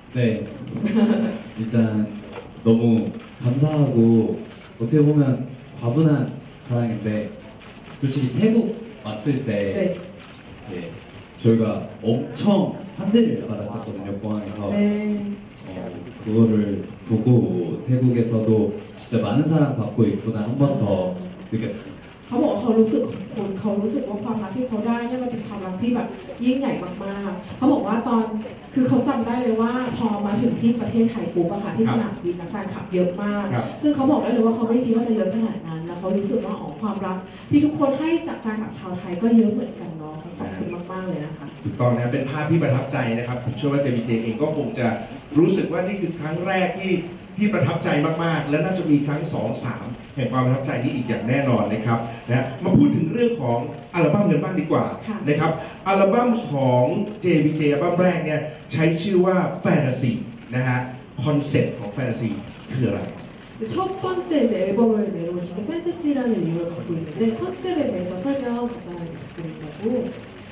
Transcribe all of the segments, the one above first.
네. 일단 너무 감사하고 어떻게 보면 과분한 사랑인데 솔직히 태국 왔을 때 네. 예, 저희가 엄청 환대를 받았었거든요 공항에서. 네. 그거를 보고 태국에서도 진짜 많은 사랑 받고 있구나 한 번 더 느꼈습니다. เขาบอกว่าเขารู้สึกขอบคุณเขารู้สึกว่าความรักที่เขาได้เนี่ยมันเป็นความรักที่แบบยิ่งใหญ่มากๆเขาบอกว่าตอนคือเขาจำได้เลยว่าพอมาถึงที่ประเทศไทยปุ๊บอะค่ะที่สนามบินนะแฟนคลับเยอะมากซึ่งเขาบอกได้เลยว่าเขาไม่ได้คิดว่าจะเยอะขนาดนั้นแล้วเขารู้สึกว่าอ๋อความรักที่ทุกคนให้จากแฟนคลับชาวไทยก็เยอะเหมือนกันเนาะขอบคุณมากๆเลยนะคะถูกต้องนะเป็นภาพที่ประทับใจนะครับผมเชื่อว่า JBJ เองก็คงจะรู้สึกว่านี่คือครั้งแรกที่ประทับใจมากๆและน่าจะมีครั้ง 2-3 แห่งความประทับใจนี้อีกอย่างแน่นอนนะครับนะมาพูดถึงเรื่องของอัลบั้มกันบ้างดีกว่านะครับอัลบั้มของ JBJ อัลบั้มแรกเนี่ยใช้ชื่อว่า Fantasy นะฮะคอนเซ็ปต์ของ Fantasy คืออะไร 첫 번째 이제 앨범을 내놓으신 게 팬타시라는 이름을 갖고 있는데 컨셉에 대해서 설명 간단하게 부탁드린다고.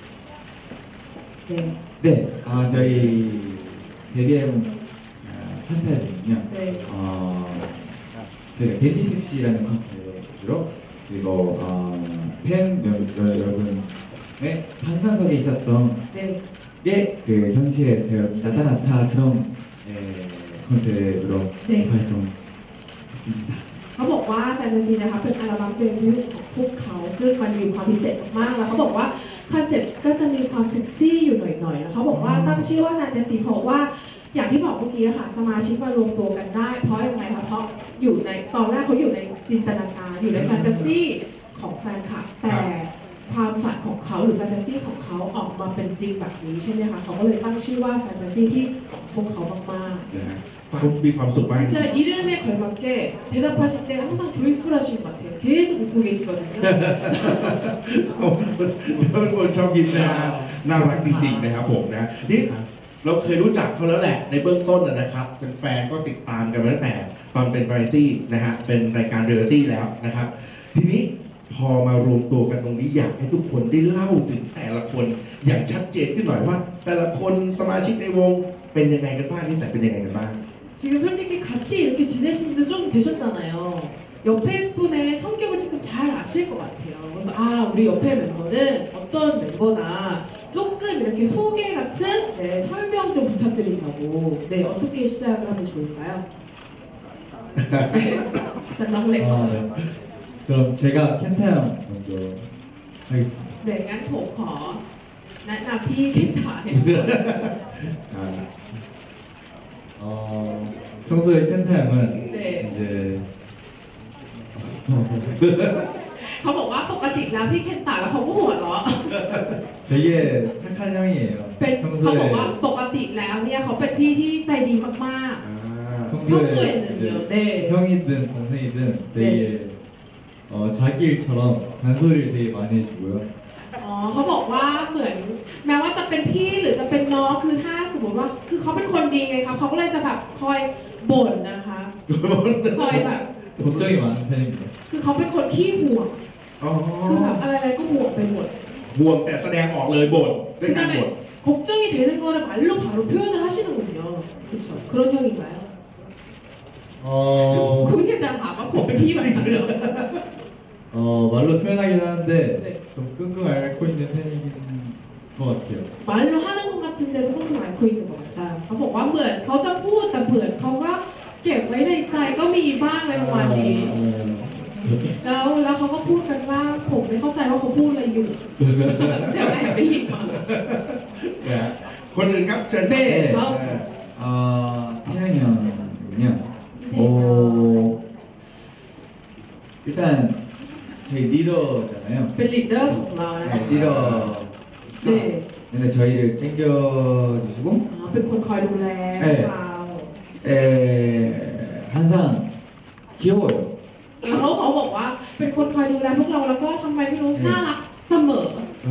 네. 네, 저희 데뷔 앨범 판타지는요. 네. 저희가 데뷔섹시라는 컨셉으로 그리고 팬 여러분의 환상 속에 있었던 네. 게 그 현실에 나타났다 그런 컨셉으로 네. 활동했습니다. เขาบอกว่าแฟนตาซีนะคะเป็นอัลบั้มเดบิวต์ของพวกเขาซึ่งมันมีความพิเศษมากๆแล้วเขาบอกว่าคอนเซ็ปต์ก็จะมีความเซ็กซี่อยู่หน่อยๆแล้วเขาบอกว่าตั้งชื่อว่าแฟนตาซีเพราะว่าอย่างที่บอกเมื่อกี้ค่ะสมาชิกมารวมตัวกันได้เพราะยังไงคะเพราะอยู่ในตอนแรกเขาอยู่ในจินตนาการอยู่ในแฟนตาซีของแฟนคลับแต่ความฝันของเขาหรือแฟนตาซีของเขาออกมาเป็นจริงแบบนี้ใช่ไหมคะเขาก็เลยตั้งชื่อว่าแฟนตาซีที่ของพวกเขามากๆนะฮะฟังมีความสุขมาก 진짜 이름에 걸맞게 대답하실 때 항상 조이풀하신 것 같아요. 계속 웃고 계시거든요. เป็นคนชอบยิ้มนะฮะน่ารักจริงๆนะครับผมนะนี่เราเคยรู้จักเขาแล้วแหละในเบื้องต้นนะครับเป็นแฟนก็ติดตามกันมาตั้งแต่ตอนเป็นวาไรตี้นะฮะเป็นรายการเรียลลิตี้แล้วนะครับทีนี้พอมารวมตัวกันตรงนี้อยากให้ทุกคนได้เล่าถึงแต่ละคนอย่างชัดเจนขึ้นหน่อยว่า แต่ละคนสมาชิกในวงเป็นยังไงกันบ้างนิสัยเป็นยังไงกันบ้าง 지금 솔직히 같이 이렇게 지내신 지도 좀 되셨잖아요. 옆에 분의 성격을 조금 잘 아실 것 같아요. 그래서 우리 옆에 멤버는 어떤 멤버다. 조금 이렇게 소개 같은 설명 좀 부탁드린다고. 네, 어떻게 시작을 하면 좋을까요? 네, 장난래. 네. 그럼 제가 켄타 형 먼저 하겠습니다. 네, งั้นผมขอแนะนำพี่เคนถาให้ 평소에 켄타 형은 네. 이제 เขาบอกว่าปกติแล้วพี่เคนตาแล้วเขาก็หัวเราะ 되게 착한 형이에요. เป็นเขาบอกว่า 평소에 ปกติแล้วเนี่ยเขาเป็นพี่ที่ใจดีมาก 평소에 이제 네. 형이든 동생이든 되게 자기 일처럼 잔소리를 되게 많이 해주고요. ๆอ๋อเขาบอกว่าเหมือนแม้ว่าจะเป็นพี่หรือจะเป็นน้องคือถ้าสมมติว่าคือเขาเป็นคนดีไงครับเขาก็เลยจะแบบคอยบ่นนะคะคอยแบบ 걱정이 많은 편입니다. คือเขาเป็นคนขี้ห่วงอ๋อคือแบบอะไรๆก็ห่วงไปหมดบ่นแต่แสดงออกเลยบ่นด้วยการบ่น 그다음에 걱정이 되는 거를 말로 바로 표현을 하시는군요. 그렇죠? 그런 형인가요? 그게 다 봐봐. 법의 피말이에요. 말로 표현하긴 하는데 네. 좀 끙끙 앓고 있는 편이긴 것 같아요. 말로 하는 것 같은데도 끙끙 앓고 있는 것 같다. เขาบอกว่าเหมือนเขาจะพูดแต่เหมือนเขาก็เก็บไว้ในใจก็มีบ้างอะไรประมาณนี้ แล้วเขาก็พูดกันว่าผมไม่เข้าใจว่าเขาพูดอะไรอยู่ เดี๋ยวแอบไปหยิบมานะฮะคนอื่นครับเชิญ 네, 다음. 태양이 형은요. 일단 저희 리더잖아요. เป็นลีดเดอร์ของเรานะ 네, 리더. 네. 근데 저희를 챙겨주시고 เป็นคนคอยดูแลเรา 항상 귀여워요. แล้วเขาบอกว่าเป็นคนคอยดูแลพวกเราแล้วก็ทำไมไม่รู้น่ารักเสมอ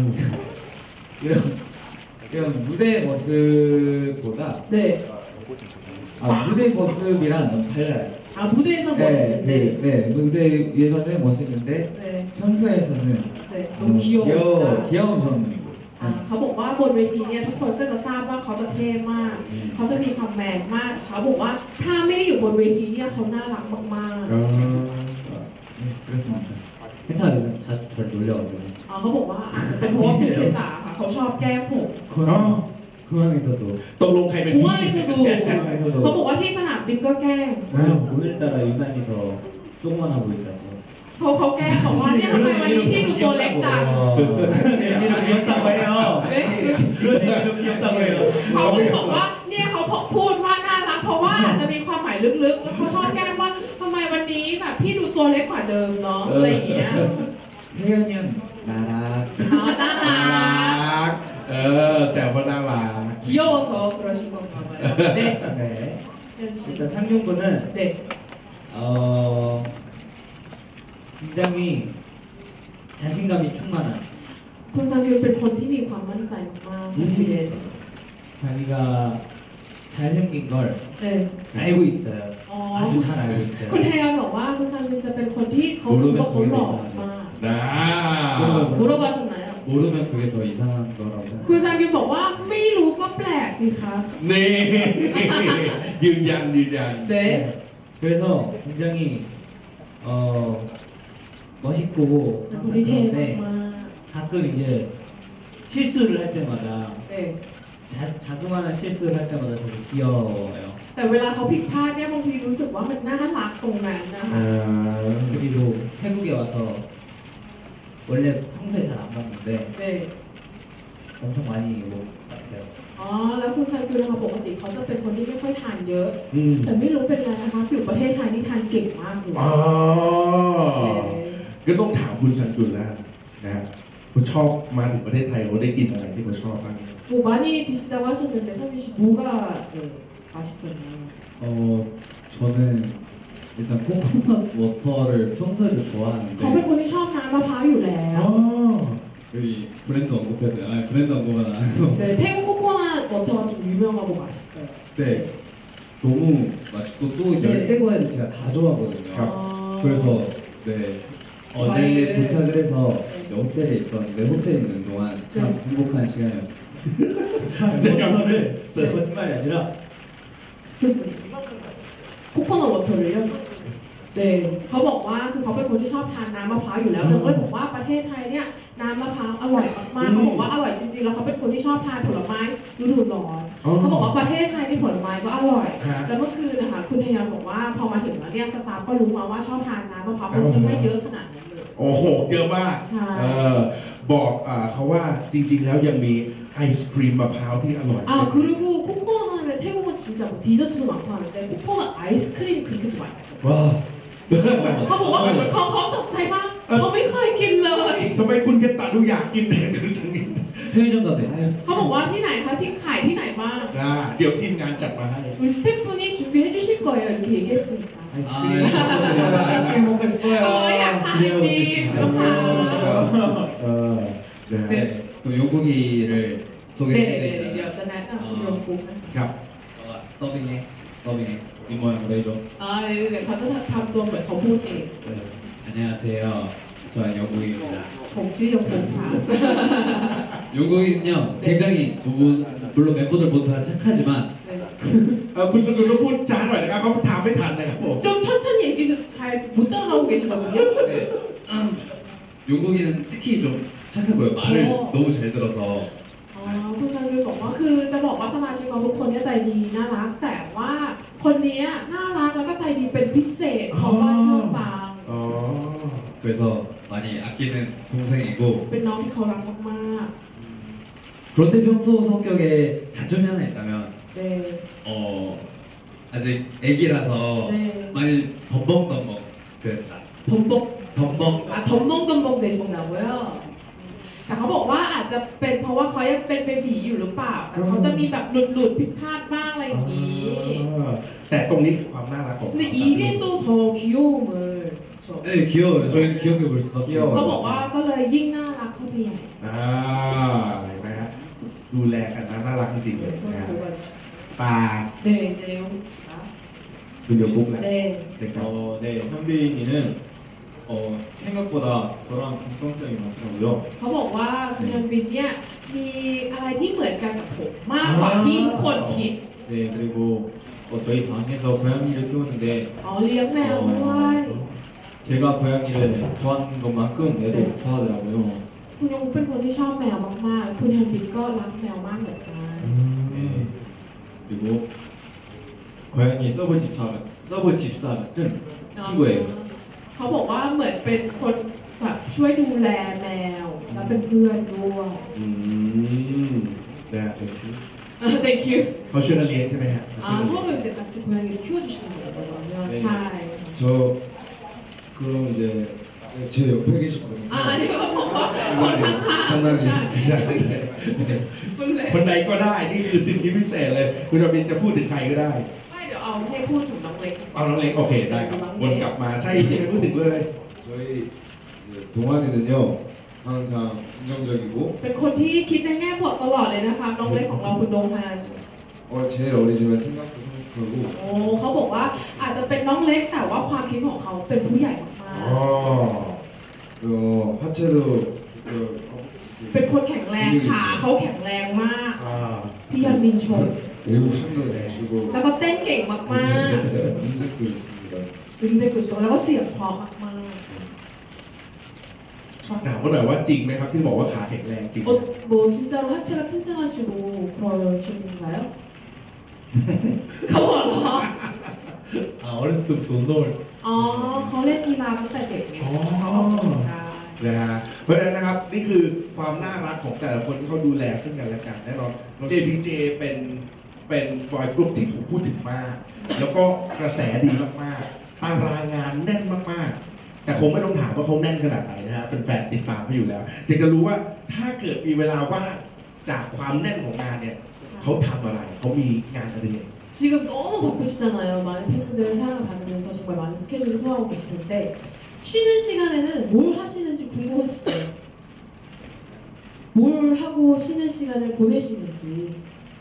이런 무대 모습보다 네. 무대 모습이랑 너무 달라요. 무대에서 멋있는데. 네, 무대 위에서는 멋있는데 네. 평소에서는 네. 너무 귀여우시다. 귀여운 형이고. เขาบอกว่าบนเวทีเนี่ยทุกคนก็จะทราบว่าเขาจะเท่มาก เขาจะมีความแมนมาก เขาบอกว่าถ้าไม่ได้อยู่บนเวทีเนี่ยเขาน่ารักมาก 네, 그렇습니다. 펜타를 자주 잘 놀려가지고 ๆเขาบอกว่าอาจจะเป็นเพราะว่าพี่เพชรค่ะเขาชอบแก้ผม 공항에서도 ตกลงใครเป็นกูพี่ว่าไอ้ดูเขาบอกว่าที่สนามบินก็แกล้ง 오늘따라 유난히 더 조그만하 보인다고 เขาแกล้งบอกว่าเนี่ยทำไมวันนี้พี่ดูตัวเล็กจัง 얘기를 귀엽다고 해요. 네? 그런 얘기를 귀엽다고 해요. เขาบอกว่าเนี่ยเขาพูดว่าน่ารักเพราะว่าอาจจะมีความหมายลึกๆแล้วเขาชอบแกล้งว่าทำไมวันนี้แบบพี่ดูตัวเล็กกว่าเดิมเนาะอะไรอย่างเงี้ย 태연이 형 나락 อ๋อน่ารัน่ารักกแซวว่าน่ารัก 귀여워서 그러신 건가 봐요. 네. 네. 역시. 일단 상종군은 네. 굉장히 자신감이 충만한 คุณซังยูเป็นคนที่มีความมั่นใจมากๆพี่เดน 자기가 잘생긴 걸 네. 알고 있어요. อ๋อ 아주 잘 알고 있어요. คุณเทยอนบอกว่าคุณซังยูจะเป็นคนที่เขารู้ว่าเขาหล่อมากนะ 물어봐셨나요? 모르면 그게 더 이상한 거라고 คุณ 생각해요. ซังยูบอกว่าไม่รู้ก็แปลกสิคะนี่ ยืนยัน 네. 그래서 굉장히 멋있고 เป็นคนที่เท่ 그런데 มาก 가끔 이제 실수를 할 때마다 ๆ 네. 자그마한 실수를 할 때마다 되게 귀여워요. แต่เวลาเขาผิดพลาดเนี่ยบางทีรู้สึกว่ามันน่ารักตรงนั้นนะคะ 그리고 태국에 와서 원래 평소에 잘 안 먹는데 네. 엄청 많이 먹은 것 같아요. อ๋อแล้วคุณซังยูนะคะปกติเขาจะเป็นคนที่ไม่ค่อยทานเยอะอืมแต่ไม่รู้เป็นไรนะคะอยู่ประเทศไทยนี่ทานเก่งมากเลยอ๋อก็ต้องถามคุณสันจุนแล้วนะฮะคุณชอบมาถึงประเทศไทยเขาได้กินอะไรที่เขาชอบบ้าง 뭐 많이 드시다고 하셨는데 상민 씨 뭐가 네, 맛있었나요? 저는 일단 코코넛 워터를 평소에도 เขาเป็น 좋아하는데 คนที่ชอบน้ำมะพร้าวอยู่แล้วอ๋อ 여기 브랜드 언급해도 되나요? 아니, 브랜드 언급은 안 해도 네, 태국 코코넛 워터가 좀 유명하고 맛있어요. 네 너무 맛있고 또 네. 열대과일을 제가 다 좋아하거든요. 아, 그래서 네 어제 과일. 도착을 해서 네. 호텔에 있었는데 호텔에 있는 동안 참 네. 행복한 시간이었어요. 이거를 네. 거짓말이 아니라 코코넛 워터를요? 네, เขาบอกว่าคือเขาเป็นคนที่ชอบทานน้ำมะพร้าวอยู่แล้วจะก็เลยบอกว่าประเทศไทยเนี่ยน้ำมะพร้าวอร่อยมากๆเขาบอกว่าอร่อยจริงๆแล้วเขาเป็นคนที่ชอบทานผลไม้ฤดูร้อนอ๋อเขาบอกว่าประเทศไทยที่ผลไม้ก็อร่อยฮะแล้วเมื่อคืนนะคะคุณเทยอนบอกว่าพอมาถึงแล้วเนี่ยสตาฟก็รู้มาว่าชอบทานน้ำมะพร้าวเขาซื้อให้เยอะขนาดนั้นเลยโอ้โห เยอะมากใช่บอกเขาว่าจริงๆแล้วยังมีไอศครีมมะพร้าวที่อร่อย 아 그리고 코코넛 하면 태국은 진짜 뭐 디저트도 많고 하는데 코코넛 아이스크림이 그렇게 맛있어요. 와 เขาบอกว่าเขาตกใจมากเขาไม่เคยกินเลยทำไมคุณกันตาดูอยากกินเนี่ยคือจังนี้ 편의점 가도 하얀 เขาบอกว่าที่ไหนคะที่ขายที่ไหนบ้างเดี๋ยวทีมงานจัดมาให้ 우리 스태프분이 준비해 주실 거예요 이렇게 얘기했으니까. 아이스크림 먹고 싶어요. 약간 아이스크림 어, 네. 네, 또 요고기를 네네네 소개해드리겠습니다. เดี๋ยวจะแนะนำคุณโรงกุ๊กนะคะครับ 더빙해. 이 모양으로 해줘. 네네네 เขาจะทำตัวเหมือนเขาพูดเอง 안녕하세요. 저는 요고기입니다. ผมชื่อยงกุ๊กค่ะ 요거는요 굉장히 물론 멤버들 모두 다 착하지만 คุณสกุลต้องพูดช้าหน่อยนะครับเขาถามไม่ทันนะครับผม 좀 천천히 얘기해서 잘못 따라가고 계시거든요. 네. 요거기는 특히 좀 착하고요. 말을 어. 너무 잘 들어서 คุณซังยูบอกว่าคือจะบอกว่าสมาชิกของทุกคนเนี่ยใจดีน่ารัก แต่ว่าคนนี้น่ารักแล้วก็ใจดีเป็นพิเศษเพราะว่าเชื่อฟังอ๋อ 그래서 많이 아끼는 동생이고 เป็นน้องที่เขารักมาก 그런데 평소 성격에 단점이 하나 있다면 ๆเด้ 아직 애기라서 네. 많이 덤벙덤벙 그랬다. ผมบอก 덤벙 ทมมงตมงเดชิงดาวเว้ยแต่เขาบอกว่าอาจจะเป็นเพราะว่าเขายังเป็นเบบีอยู่หรือเปล่าแต่เขาจะมีแบบหลุดผิดพลาดบ้างอะไรอย่างนี้แต่ตรงนี้คือความน่ารักของ 근데 이게 또 더 귀여움을 그쵸? 네 귀여워요. 저희는 귀엽게 볼 수가 เขาบอก 귀여워요. ว่าก็เลยยิ่งน่ารักเข้าไปใหญ่เห็นไหมฮะดูแลกันนะน่ารักจริงๆเลยนะฮะตา 네 이제 영국 씨가 คุณโยกุ๊กแหละ 네 เจ๋งครับ 네, 현빈이는 생각보다 저랑 공통점이 많더라고요. เขาบอกว่าคุณยอนบินเนี่ยมีอะไรที่เหมือนกันกับผมมากกว่าที่ทุกคนคิด 네, 그리고 저희 방에서 고양이를 키우는데 อ๋อเลี้ยงแมวด้วย 제가 고양이를 좋아하는 것만큼 애도 좋아하더라고요. คุณยงเป็นคนที่ชอบแมวมากๆคุณแฮนบิทก็รักแมวมากเหมือนกัน 네. 그리고 고양이 서브 집사 같은 친구예요. เขาบอกว่าเหมือนเป็นคนแบบช่วยดูแลแมวและเป็นเพื่อนด้วยนะ Thank you เขาช่วยกันเลี้ยงใช่ไหมฮะ 서로 이제 같이 고양이를 키워주시는 거거든요. 네. ใช่ 저 그럼 이제 제 옆에 계시거든요. อันนี้เขาบอกว่าคนข้างๆ 장난이 ใช่คุณเลยคนไหนก็ได้นี่คือสิทธิพิเศษเลยคุณจะเป็นจะพูดถึงใครก็ได้ไม่เดี๋ยวเอาให้พูดถึงน้องเล็กเอาน้องเล็กโอเคได้ครับวนกลับมาใช่ที่พูดถึงเลย 저희 이제 동환이는요 항상 긍정적이고 เป็นคนที่คิดในแง่บวกตลอดเลยนะคะน้องเล็กของเราคุณโดฮาน 제 어리지만 생각도 성숙하고 โอ้เขาบอกว่าอาจจะเป็นน้องเล็กแต่ว่าความคิดของเขาเป็นผู้ใหญ่มากอ๋อ 하체도 ๆเป็นคนแข็งแรงขาเขาแข็งแรงมากอ่าพี่ยันมินชม 그리고 춤도 잘 추고 แล้วก็เต้นเก่งมาก 음색도 있습니다. ๆดึงเจกุสแล้วก็เสียงเพราะมากถามเขาหน่อยว่าจริงไหมครับที่บอกว่าขาแข็งแรงจริงๆ뭐 진짜로 하체가 튼튼하시고 그러시는가요? เขาหัวเราะ 아 어렸을 때부터 운동을 อ๋อเขาเล่นกีฬาตั้งแต่เด็กไงอ๋อเขาออกกำลังกายนะฮะเพราะฉะนั้นนะครับนี่คือความน่ารักของแต่ละคนที่เขาดูแลซึ่งกันและกันแน่นอน JPJ เป็นบอยกรุ๊ปที่ถูกพูดถึงมาก แล้วก็กระแสดีมากๆตารางงานแน่นมากๆ แต่คงไม่ต้องถามว่าเขาแน่นขนาดไหนนะฮะเป็นแฟนติดตามเขาอยู่แล้วอยากจะรู้ว่าถ้าเกิดมีเวลาว่างจากความแน่นของงานเนี่ยเขาทำอะไรเขามีงานอะไร 지금 너무 바쁘시잖아요. 많은 팬분들의 사랑을 받으면서 정말 많은 스케줄을 소화하고 계시는데 쉬는 시간에는 뭘 하시는지 궁금하시죠? 뭘 하고 쉬는 시간을 보내시는지.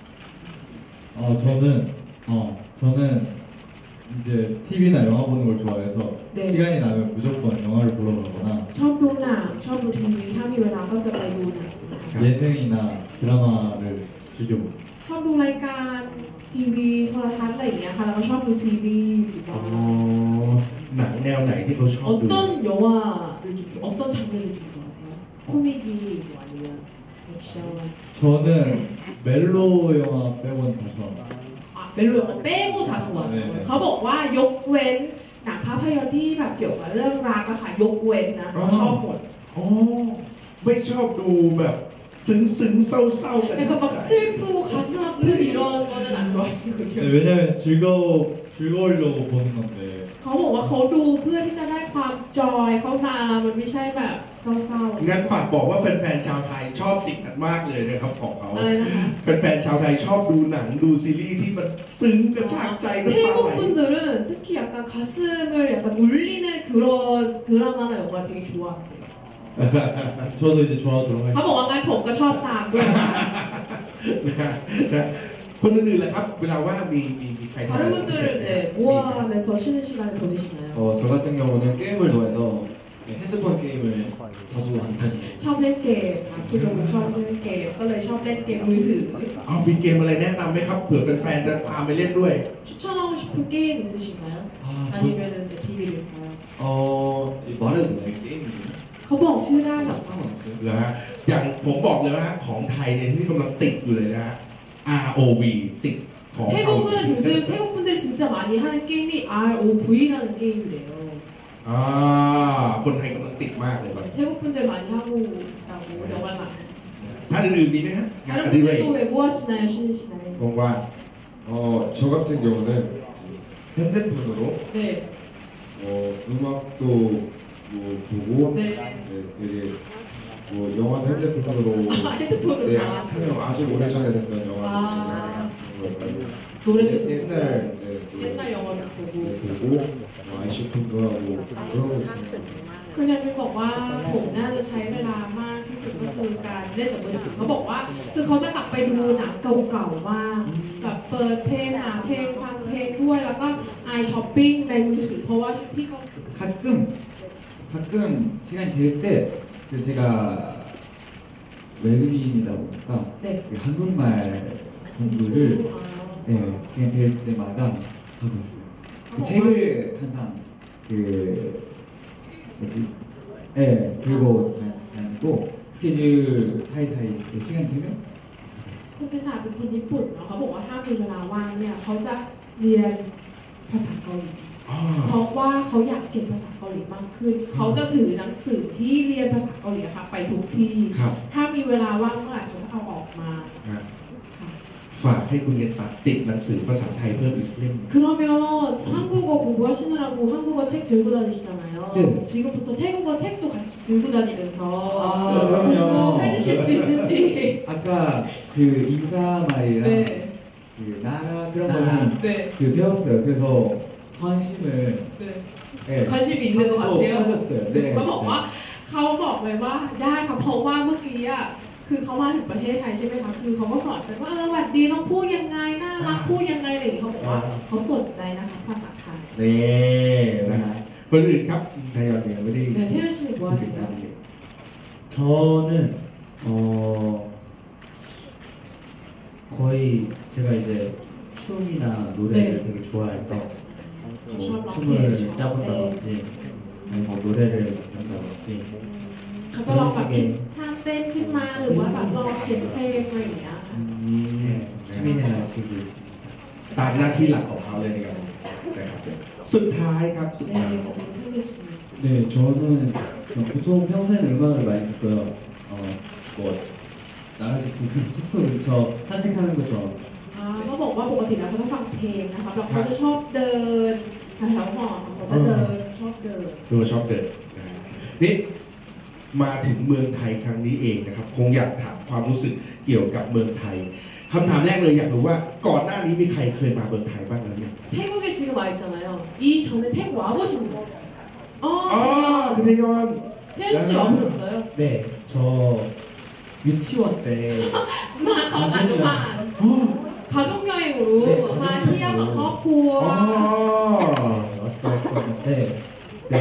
저는 이제 TV나 영화 보는 걸 좋아해서 네. 시간이 나면 무조건 영화를 보러 가거나 ชอบดูหนังชอบดูทีวีถ้ามีเวลาก็จะไปดูหนังนะคะ 예능이나 드라마를 즐겨봅니다. ชอบดูรายการทีวีโทรทัศน์อะไรอย่างเงี้ยค่ะแล้วก็ชอบดูซีรีส์อยู่บ้างหนังแนวไหนที่เขาชอบดู 어떤 영화를 좀 어떤 장르를 좀 좋아하세요? 코미디 뭐 아니면 액션? 저는 멜로 영화 빼고는 다 좋아합니다. เมโลของเป้กูทัสวันเขาบอกว่ายกเว้นหนังภาพยนตร์ที่แบบเกี่ยวกับเรื่องรักอะค่ะยกเว้นนะชอบหมดอ๋อไม่ชอบดูแบบซึ้งๆเศร้าๆกันแต่ก็แบบ슬프고 가슴 아픈 이런 거는 안 좋아하시거든요. 네, 왜냐면 즐거우려고 보는 건데 เขาบอกว่าเขาดูเพื่อที่จะได้ความจอยเข้ามามันไม่ใช่แบบเศร้าๆงั้นฝากบอกว่าแฟนๆชาวไทยชอบสิ่งนั้นมากเลยนะครับของเขาอะไรนะคะแฟนๆชาวไทยชอบดูหนังดูซีรีส์ที่มันซึ้งกระชากใจน้ำตาไหล 태국 분들은 특히 약간 가슴을 약간 울리는 그런 드라마나 영화를 되게 좋아해요. 저도 이제 좋아하도록 เขา 하겠습니다. บอกว่างั้นผมก็ชอบตามด้วยนะคนอื่นๆแหละครับเวลาว่างมีใครทำอะไร 다른 พิเศษ 분들은 ไหม 네, 뭐 하면서 쉬는 시간을 보내시나요? 저 같은 경우는 게임을 좋아해서 핸드폰 게임을 자주 하는 편이에요. ชอบเล่นเกมค่ะคุณลุงชอบเล่นเกมก็เลยชอบเล่นเกมมือถือเอามีเกมอะไรแนะนำไหมครับเผื่อแฟนๆจะพาไปเล่นด้วย 추천하고 싶은 게임 있으신가요? 아, 아니면은 네, 비밀일까요? 말해도 되나요? 게임이? เขาบอกชื่อได้เหรอคะ 상관없어요? เหรอฮะอย่างผมบอกเลยว่าของไทยเนี่ยที่กำลังติดอยู่เลยนะฮะ ROV ติดของ 태국은 요즘 태국 분들이 진짜 많이 하는 게임이 ROV라는 게임이래요. คนไทยกำลังติดมากเลยตอนนี้ 태국 분들 많이 하고 있다고 영화를 안. ท่านอื่นๆมีไหมฮะงานอ 다른 ดิเรก 분들도 왜 뭐 하시나요? 쉬는 시간에? 뭔가 저 같은 경우는 핸드폰으로 네. 음악도 뭐 보고 네. 되게 뭐 영화도 핸드폰으로 핸드폰으로 네, 다. 상영 아주 오래전에 됐던 영화들 아. 있잖아요. 노래도 옛날 네, 옛날 영화를 보고. 보고 아이쇼핑도 하고 그런 거 있습니다. คุณยันเป็นบอกว่าผมน่าจะใช้เวลามากที่สุดก็คือการเล่นกับมือถือเขาบอกว่าคือเขาจะกลับไปดูหนังเก่าๆมากแบบเปิดเพลงหาเพลงฟังเพลงด้วยแล้วก็ไอช้อปปิ้งในมือถือเพราะว่าที่เขา 가끔 시간이 될 때 제가 외국인이다 보니까 네. 그 한국말 공부를 네, 시간 될 때마다 하고 있어요. 그 책을 항상 그 뭐지? 네, 들고 다니고 스케줄 사이사이 시간 되면 คุณเทนถาเป็นคนญี่ปุ่นเนาะเขาบอกว่าถ้ามีเวลาว่างเนี่ยเขาจะเรียนภาษาเกาหลีอ๋อเพราะว่าเขาอยากเก่งภาษาเกาหลีมากขึ้น เขาจะถือหนังสือที่เรียนภาษาเกาหลีค่ะไปทุกที่ครับถ้ามีเวลาว่างเมื่อไหร่เขาจะเอาออกมาฮะค่ะฝากให้คุณเย็นตัดติดหนังสือภาษาไทยเพิ่มอีกสักเล่ม 그러면 한국어 공부하시느라고 한국어 책 들고 다니시잖아요. 네. 지금부터 태국어 책도 같이 들고 다니면서 그럼요. 해주실 수 있는지. 아까 그 인사말이랑 네. 그 나라 그런 아, 거는 네. 그 배웠어요. 그래서 관심을 네. 네, 관심이 있는 것 같아요. 하셨어요. 네. เขาบอกว่าเขาบอกเลยว่าได้ค่ะเพราะว่าเมื่อกี้อ่ะคือเขามาถึงประเทศไทยใช่ไหมคะคือเขาก็สอนกันว่าหวัดดีต้องพูดยังไงน่ารักพูดยังไงอะไรอย่างเงี้ยเขาบอกว่าเขาสนใจนะคะภาษาไทยนี่นะฮะคนอื่นครับไทยอนเนี่ยไม่ได้ 네, 태연 씨는 뭐 ถึง 하세요? นะ 저는 거의 제가 이제 춤이나 노래를 네. 되게 좋아해서 뭐 춤을 춤을 막 짜본다든지 아니면 뭐 노래를 부른다든지 เขาจะลองแบบคิดท่าเต้นขึ้นมาหรือว่าแบบลองเขียนเพลงอะไรอย่างเงี้ย 네, 취미생활 즐기고 있습니다. ตามหน้าที่หลักของเขาเลยนะครับนะครับสุดท้ายครับสุด 네, ท้าย 승규 씨. 네, 저는 보통 평소에는 음악을 많이 듣고요. 뭐 나갈 수 있으면 숙소 근처 산책하는 거 좋아하고 เขาบอกว่าปกติแล้วเขาจะฟังเพลงนะคะแล้วเขาจะชอบเดินแถวๆหอเขาจะเดินชอบเดินตัวชอบเดินนะฮะนี่มาถึงเมืองไทยครั้งนี้เองนะครับ คงอยากถามความรู้สึกเกี่ยวกับเมืองไทยคำถามแรกเลยอยากรู้ว่าก่อนหน้านี้มีใครเคยมาเมืองไทยบ้างแล้วเนี่ย 태국에 지금 와 있잖아요. 이 전에 태국 와보신 분? อ๋อพิทยอน 태연 씨 와보셨어요? 네, 저 유치원 때 가족만 가족 여행으로 네, 마 가족 티어 여행으로. 커플 อ๋อ 왔었는데 네,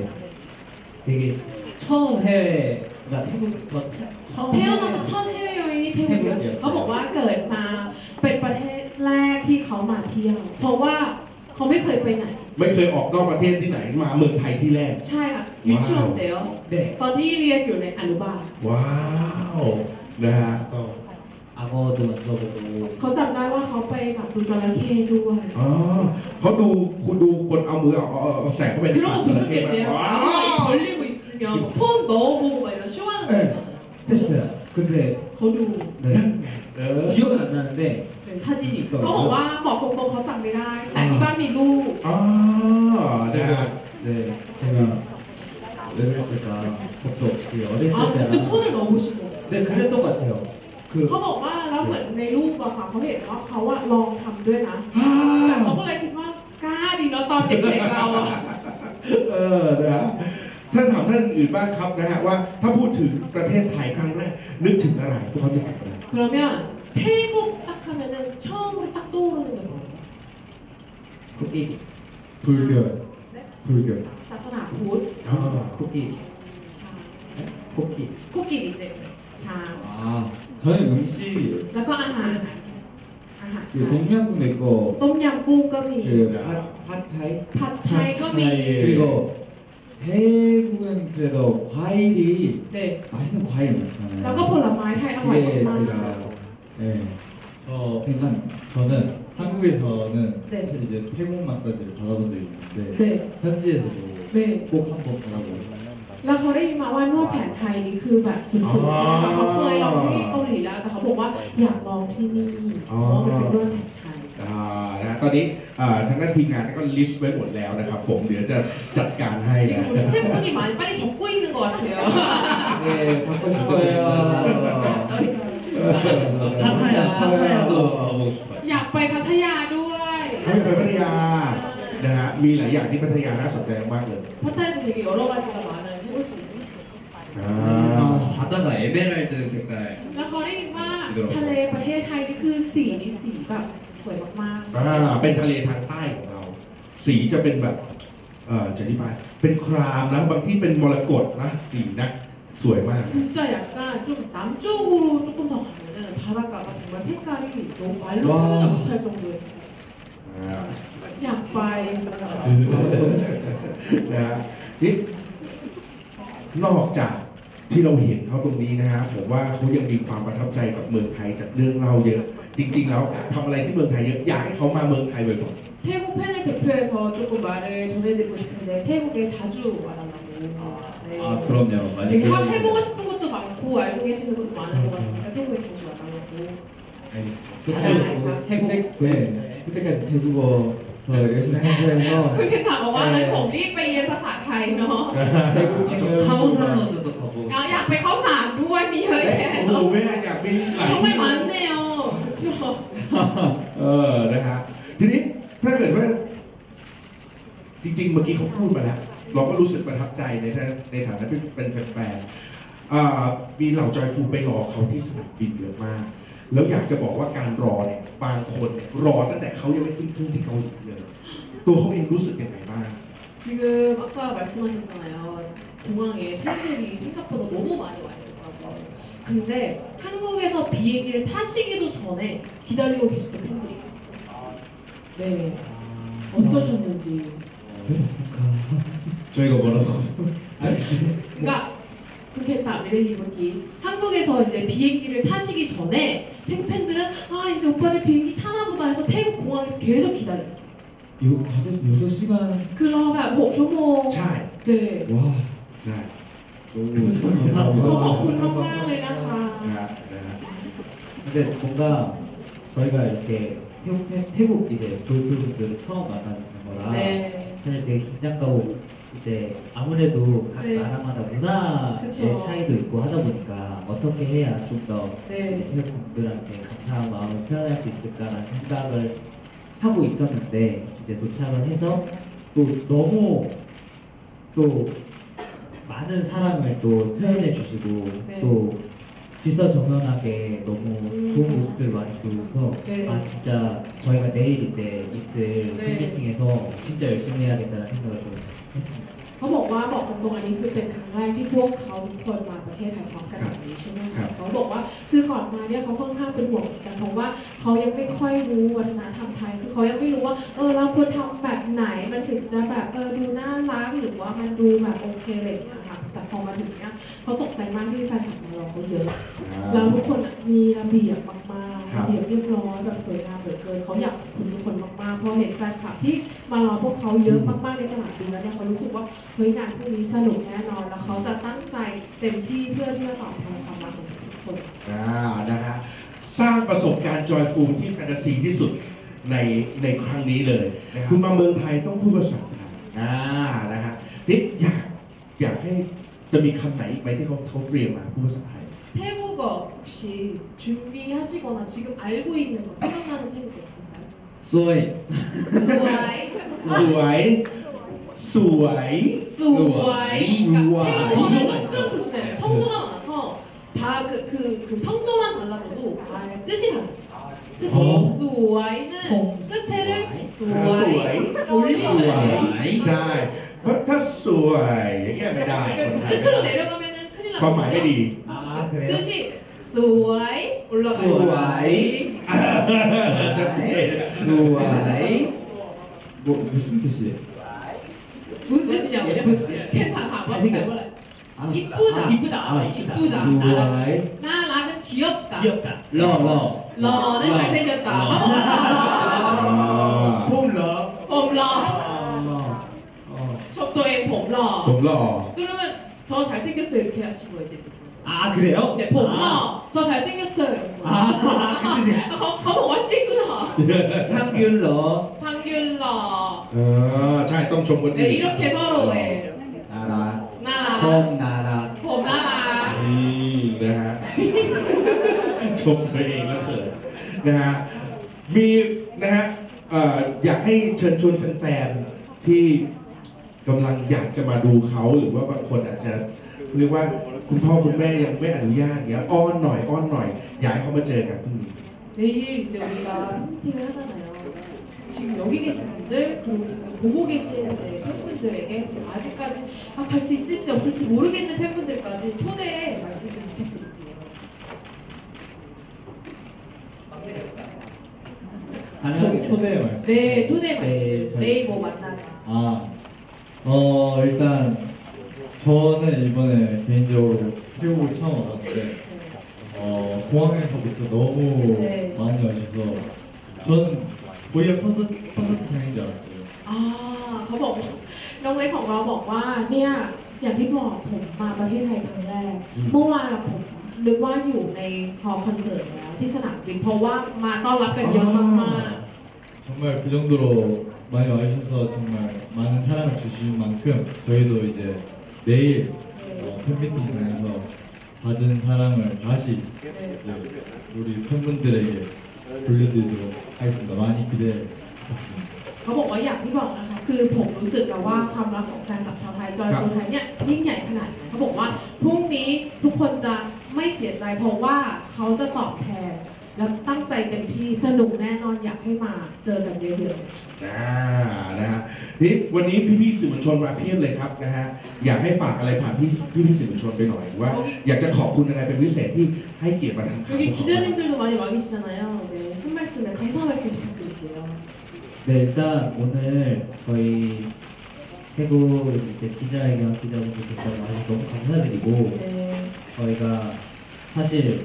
되게 처음 해외가 태국부터 처음 태어나서 첫 해외여행이 태국이었어요. เขาบอกว่าเกิดมาเป็นประเทศแรกที่เขามาเที่ยว เพราะว่าเขาไม่เคยไปไหนไม่เคยออกนอกประเทศที่ไหนมาเมืองไทยที่แรกใช่ค่ะยูชิโอเดล 네, ตอนที่เรียนอยู่ในอนุบาลว้าวนะฮะ 그래서 악어도 만져보고 เขาจำได้ว่าเขาไปแบบดูจระเข้ด้วยอ๋อเขาดูคุณดูคนเอามือเอาใส่เข้าไปในปาก 그런 거 จระเข้ไหม 보셨겠네요. ว้าว 아무리 벌리고 있으면 막 손 넣어보고 막 이런 쇼하는 거 네. 있잖아요. 했어요. 근데 거두. 네, เออ 기억은 안 나는데 사진이 เขาบอก 있거든요. ว่าบอกตรงๆเขาจำไม่ได้ แต่ที่บ้านมีลูกอ๋อนะฮะ 네, 제가 왜 그랬을까 겁도 없이 어렸을 아 진짜 때랑 손을 넣어보시고. 네, 그랬던 것 같아요. 그 เขาบอกว่าแล้วเหมือนในรูปอะค่ะเขาเห็นว่าเขาอะลองทำด้วยนะอ่าแต่เขาก็เลยคิดว่ากล้าดีเนาะตอนเด็กๆเราอะเออนะฮะท่านถามท่านอื่นบ้างครับนะฮะว่าถ้าพูดถึงประเทศไทยครั้งแรกนึกถึงอะไรพวกเขานึกถึงอะไร 그러면 태국 딱 하면은 처음으로 딱 떠오르는 게 뭐예요? 코끼리, 불교 네? 불교 ศาสนาพุทธอ๋อ 코끼리, ช้าง 코끼리. คุกกี้ดิเด็กช้าง 아 저는 음식이에요. แล้วก็อาหาร 그 동양국도 있고 ต้มยำกุ้งก็มี 그 팟타이 ผัดไทยก็มี 그리고 태국은 그래도 과일이 네. 맛있는 과일 많잖아요. แล้วก็ผลไม้ไทยอร่อย 그게 มาก 제가 네, 저 생각합니다. 저는 한국에서는 네. 이제 태국 마사지를 받아본 적이 있는데 เด็ก 현지에서도 เด็ก 꼭 한번 받아보고 싶어요. แล้วเขาได้ยินมาว่านวดแผนไทยนี่คือแบบสุดๆใช่ไหมคะเขาเคยลองที่เกาหลีแล้ว แต่เขาบอกว่าอยากลองที่นี่เพราะว่ามันเป็นนวดแผนไทยนะฮะตอนนี้ทางด้านทีมงานก็ลิสต์ไว้หมดแล้วนะครับผมเดี๋ยวจะจัดการให้นะ 지금 우리 스태프분이 많이 빨리 적고 있는 것 같아요. 네, 받고 싶어요. 파타야도 가보고 싶어요. อยากไปพัทยาด้วยให้ไปพัทยานะฮะมีหลายอย่างที่พัทยาน่าสนใจมากเลย 파타야도 되게 여러 가지가 많아요. 해볼 수 있는. อ่า 바다가 에메랄드 색깔 แล้วเขาได้ยินว่าทะเลประเทศไทยนี่คือสีนี่สีแบบสวยมากเป็นทะเลทางใต้ของเรา สีจะเป็นแบบจะอธิบายเป็นครามนะบางที่เป็นมรกตนะสีนะสวยมาก 진짜 약간 좀 남쪽으로 조금 더 가면은 바닷가가 정말 색깔이 너무 말로 와. 표현 못할 정도였어요. อ่า 약발. นะฮะนี่นอกจากที่เราเห็นเขาตรงนี้นะฮะผมว่าเขายังมีความประทับใจกับเมืองไทยจากเรื่องเล่าเยอะ จริง ๆ แล้วทำอะไรที่เมืองไทยเยอะอยากให้เขามาเมืองไทยบ่อย 태국 팬을 대표해서 조금 말을 전해드리고 싶은데 태국에 자주 와달라고. 네. 아 그럼요. 많이 이렇게 들어주세요. 해보고 싶은 것도 많고 알고 계시는 것도 많은 것 같으니까 태국에 자주 와달라고. 알겠습니다. 태국 그때까지 태국어 더 열심히 공부해서 คุณเคนถามมาว่างั้นผมรีบไปเรียนภาษาไทยเนาะ 태국인 카오산로드도 가보고 เราอยากไปเข้าสารด้วยมีเยอะๆแยะโอ้โหแม่อยากมีหลายทำไมที่มันเนี่ยชอบนะฮะทีนี้ถ้าเกิดว่าจริงๆเมื่อกี้เขาพูดมาแล้ว เราก็รู้สึกประทับใจในฐานะที่เป็นแฟนๆมีเหล่าจอยฟูไปรอเขาที่สนามบินเยอะมาก แล้วอยากจะบอกว่าการรอเนี่ยบางคนเนี่ยรอตั้งแต่เขายังไม่ขึ้นเครื่องที่เกาหลีเลยตัวเขาเองรู้สึกยังไงบ้าง 지금 아까 말씀하셨잖아요. 공항에 팬들이 생각보다 너무 많이 와 있었다고. 근데 한국에서 비행기를 타시기도 전에 기다리고 계셨던 팬들이 있었어요. 네. 어떠셨는지. 저희가 뭐라고 그러니까 그렇게 딱 미래님 มื่อกี้ 한국에서 이제 비행기를 타시기 전에 태국 팬들은 아 이제 오빠들 비행기 타나보다 해서 태국 공항에서 계속 기다렸어요. 6시간 그럼 한 6ชั่วโมงใช่ 네. 와 ใช่ขอบคุณมากๆเลยนะคะนะฮะ 근데 뭔가 저희가 이렇게 태국 이제 조이풀분들을 처음 만나는 거라 네. 사실 되게 긴장하고 이제 아무래도 각 네. 나라마다 문화의 그쵸. 차이도 있고 하다 보니까 어떻게 해야 좀 더 네. 태국 분들한테 감사한 마음을 표현할 수 있을까라는 생각을 하고 있었는데 이제 도착을 해서 또 너무 또 많은 사랑을 또 표현해 주시고 네. 또 질서정연하게 너무 좋은 모습들 많이 보여서 네. 아 진짜 저희가 내일 이제 있을 네. 팬미팅에서 진짜 열심히 해야겠다는 생각을 좀 했습니다. เขาบอกว่าบอกตรงๆอันนี้คือเป็นครั้งแรกที่พวกเขาทุกคนมาประเทศไทยพร้อมกันแบบนี้ใช่ไหมครัคะบเขาบอกว่าคือก่อนมาเนี่ยเขาค่อนข้างเป็นห่วงเหมือนกันเพราะว่าเขายังไม่ค่อยรู้วัฒนธรรมไทยคือเขายังไม่รู้ว่าเราควรทำแบบไหนมันถึงจะแบบดูน่ารักหรือว่ามันดูแบบโอเคอะไรอย่างเงี้ยค่ะแต่พอมาถึงเนี่ยเขาตกใจมากที่แฟนคลับมารอเขาเยอะแล้วทุกคนมีระเบียบมากๆครับระเบียบเรียบร้อยแบบสวยงามเหลือเกินเขาอยากขอบคุณทุกคนมากๆเพราะเห็นแฟนคลับที่มารอพวกเขาเยอะมากๆในสนามบินแล้วเนี่ยเขารู้สึกว่าเฮ้ยงานพวกนี้สนุกแน่นอนแล้วเขาจะตั้งใจเต็มที่เพื่อที่จะตอบแทนความรักของทุกคนนะฮะสร้างประสบการณ์จอยฟูลที่แฟนตาซีที่สุดในครั้งนี้เลยนะครับคุณมาเมืองไทยต้องพูดภาษาไทยนะฮะนี่อยากให้จะมีคำไหนอีกไหมที่เขาเตรียมมาพูดภาษาไทย 태국어 혹시 준비하시거나 지금 알고 있는 거 생각나는 태국어 있을까요? 쏘이 수와이 สวย 수와이 그러니까 수와이. 태국어는 조금 조심해야 돼요 성조가 많아서 다 그 성조만 달라져도 말의 뜻이 달라요 특히 수와이는 끝에를 สวย 올리셔야 돼요 ใช่เพราะถ้าสวยอย่างเงี้ยไม่ได้คนไทย 끝으로 내려가면은 큰일 ความหมายไม่ดี 나거든요 아 그래요? 뜻이 수와이 올라가요 สวยชัดเจน 쏘이 뭐 무슨 뜻이에요? 무슨 뜻이냐고요? 캔다 봐봐 해볼래 이쁘다 이쁘다 이쁘다 쏘이 나락은 귀엽다 귀엽다 러는 잘생겼다 폼러 봄러 저도의 봄러 ผมหล่อ 그러면 저 잘생겼어요 이렇게 하시고 이제 아 그래요? 네 봄러 저 잘생겼어요 그 뜻이에요? 가만 완전구나 상균러 상균러 ใช่ต้องชมคนอื่ 네 น 이렇게 서로 해 나라 나라 폼나라 봄나라 นะฮะ ชมตัวเองแล้วเขินนะฮะมีนะฮะอยากให้เชิญชวนแฟนๆที่กำลังอยากจะมาดูเขาหรือว่าบางคนอาจจะเรียกว่าคุณพ่อคุณแม่ยังไม่อนุญาตเงี้ยอ้อนหน่อยอยากให้เขามาเจอกันพรุ่งนี้ 내일 이제 우리가 팬미팅을 하잖아요 지금 여기 계신 분들 그리고 지금 보고 계신 팬분들에게 아직까지 갈 수 있을지 없을지 모르겠는 팬분들까지 초대 말씀 좀 부탁드릴게요. 초대 말씀. 네, 초대 말씀. 네, 내일 뭐 만나자. 일단 저는 이번에 개인적으로 태국을 처음 와봤는데 공항에서부터 너무 네. 많이 와주셔서 저는 거의 콘서트장인 줄 알았어요. เขาบอกว่าน้องเล็กของเราบอกว่าเนี่ยอย่างที่บอกผมมาประเทศไทยครั้งแรก เมื่อวานผมนึกว่าอยู่ในฮอลล์คอนเสิร์ตแล้วที่สนามบินเพราะว่ามาต้อนรับกันเยอะมากๆ 정말 그 정도로 많이 와주셔서 정말 많은 사랑을 주신 만큼 저희도 이제 내일 팬미팅장에서 받은 사랑을 다시 이제 우리 팬분들에게 돌려드리도록 하겠습니다. 많이 기대해 주셨습니다. เขาบอกว่าอย่างที่บอกนะคะคือผมรู้สึกแล้วว่าความรักของแฟนคลับชาวไทยจอยคนไทยเนี่ยยิ่งใหญ่ขนาดไหนเขาบอกว่าพรุ่งนี้ทุกคนจะไม่เสียใจเพราะว่าเขาจะตอบแทนและตั้งใจเต็มที่สนุกแน่นอนอยากให้มาเจอกันเยอะๆนะฮะนี่วันนี้พี่ๆสื่อมวลชนมาเพียบเลยครับนะฮะอยากให้ฝากอะไรผ่านพี่สื่อมวลชนไปหน่อยว่าอยากจะขอบคุณอะไรเป็นพิเศษที่ให้เกียรติมาทำข่าว 여기 기자님들도 많이 와 계시잖아요. 네, 한 말씀에 감사 말씀 부탁드릴게요. 네, 일단 오늘 저희 태국 이제 기자회견 기자분들 와주셔서 너무 감사드리고 네, 저희가 사실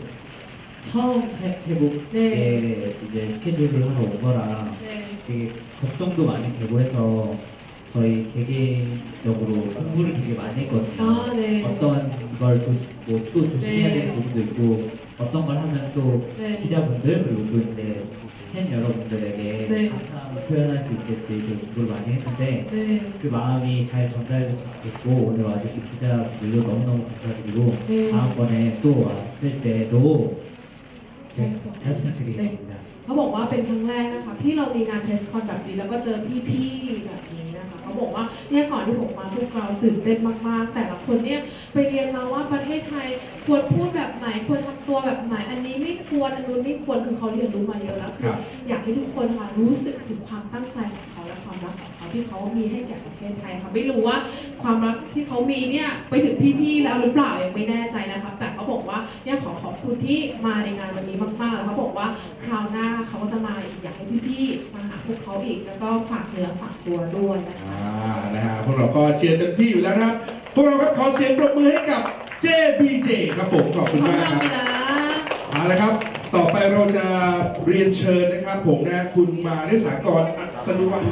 처음 태국에 네. 이제 스케줄을 하러 온 거라 네, 되게 걱정도 많이 되고 해서 저희 개개인적으로 공부를 되게 많이 했거든요. 아, 네. 어떤 걸 또 조심해야 네. 되는 부분도 있고 어떤 걸 하면 또 네. 기자분들 그리고 또 이제 팬 여러분들에게 네. 감사함을 표현할 수 있을지 그 공부를 많이 했는데 네, 그 마음이 잘 전달됐으면 좋겠고 오늘 와주신 기자분들도 너무너무 감사드리고 네. 다음번에 또 왔을 때도 네. 잘 부탁드리겠습니다. เขาบอกว่าเป็นครั้งแรกนะคะที่เรามีงานเทสคอนแบบนี้แล้วก็เจอพี่ๆแบบนี้นะคะเขาบอกว่าเนี่ยก่อนที่ผมมาพวกเราตื่นเต้นมากๆแต่ละคนเนี่ยไปเรียนมาว่าประเทศไทยควรพูดแบบไหนควรทำตัวแบบไหนอันนี้ไม่ควรอันนู้นไม่ควรคือเขาเรียนรู้มาเยอะแล้วคืออยากให้ทุกคนค่ะรู้สึกถึงความตั้งใจของเขาและความรักของเขาที่เขามีให้แก่ประเทศไทยค่ะไม่รู้ว่าความรักที่เขามีเนี่ยไปถึงพี่ๆแล้วหรือเปล่ายังไม่แน่ใจนะคะแต่เขาบอกว่าเนี่ยขอบคุณที่มาในงานวันนี้มากๆแล้วเขาบอกว่าคราวหน้าเขาก็จะมาอีกอยากให้พี่ๆมาหาพวกเขาอีกแล้วก็ฝากเนื้อฝากตัวด้วยนะคะนะฮะพวกเราก็เชียร์เต็มที่อยู่แล้วนะครับพวกเราครับขอเสียงปรบมือให้กับ JBJ ครับผมขอบคุณมากครับ 감사합니다. เอาละครับต่อไปเราจะเรียนเชิญนะครับผมนะคุณมานิสากรอัศนุวัฒน์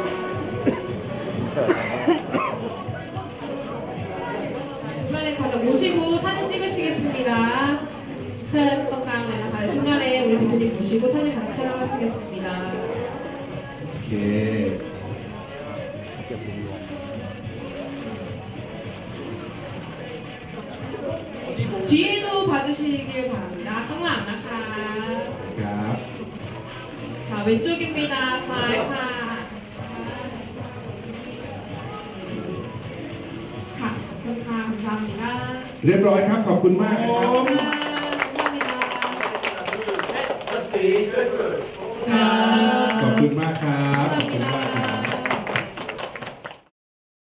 중간에 가서 모시고 사진 찍으시겠습니다. 자, 건강을 나가 중간에 우리 대표님 모시고 사진 같이 촬영하시겠습니다. โอเค 뒤에도 봐주시길 바랍니다.ข้างหลังนะคะครับ 자, 왼쪽입니다. ซ้ายค่ะ ค่ะ ขอบคุณค่ะ 감사합니다. เรียบร้อยครับขอบคุณมากนะครับ 감사합니다. 감사합니다. ขอบคุณมากครับขอบคุณมาก